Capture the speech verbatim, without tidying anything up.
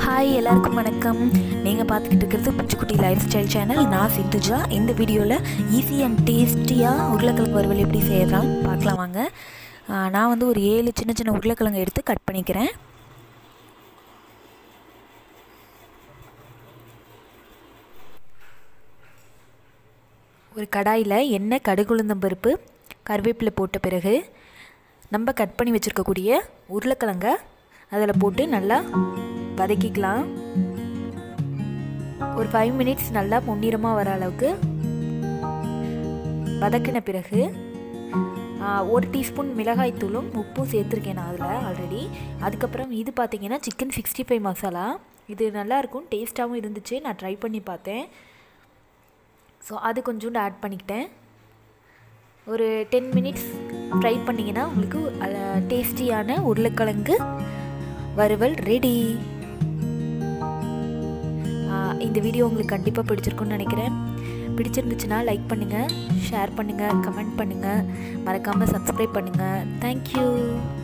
Hi எல்லாருக்கும் வணக்கம். நீங்கள் பார்த்துக்கிட்டு இருக்கிறது பூச்சிக்குட்டி லைஃப் ஸ்டைல் சேனல். நான் சிந்துஜா. இந்த வீடியோவில் ஈஸி அண்ட் டேஸ்டியாக உருளைக்கிழங்கு வறுவல் எப்படி செய்யலாம் பார்க்கலாம் வாங்க. நான் வந்து ஒரு ஏழு சின்ன சின்ன உருளைக்கிழங்கு எடுத்து கட் பண்ணிக்கிறேன். ஒரு கடாயில் எண்ணெய், கடுகு, உளுந்தம் பருப்பு, கருவேப்பிலை போட்ட பிறகு நம்ம கட் பண்ணி வச்சுருக்கக்கூடிய உருளைக்கிழங்க அதில் போட்டு நல்லா வதக்கிக்கலாம். ஒரு ஃபைவ் மினிட்ஸ் நல்லா பொன்னிறமாக வர அளவுக்கு வதக்கின பிறகு ஒரு டீஸ்பூன் மிளகாய் தூளும் உப்பும் சேர்த்துருக்கேன் நான் அதில் ஆல்ரெடி. அதுக்கப்புறம் இது பார்த்திங்கன்னா சிக்கன் சிக்ஸ்டி ஃபைவ் மசாலா. இது நல்லாயிருக்கும், டேஸ்ட்டாகவும் இருந்துச்சு. நான் ட்ரை பண்ணி பார்த்தேன். ஸோ அது கொஞ்சோண்டு ஆட் பண்ணிக்கிட்டேன். ஒரு டென் மினிட்ஸ் ஃப்ரை பண்ணிங்கன்னா உங்களுக்கு டேஸ்டியான உருளைக்கிழங்கு வறுவல் ரெடி. இந்த வீடியோ உங்களுக்கு கண்டிப்பாக பிடிச்சிருக்குன்னு நினைக்கிறேன். பிடிச்சிருந்துச்சுன்னா லைக் பண்ணுங்கள், ஷேர் பண்ணுங்கள், கமெண்ட் பண்ணுங்கள், மறக்காமல் சப்ஸ்கிரைப் பண்ணுங்கள். தேங்க்யூ.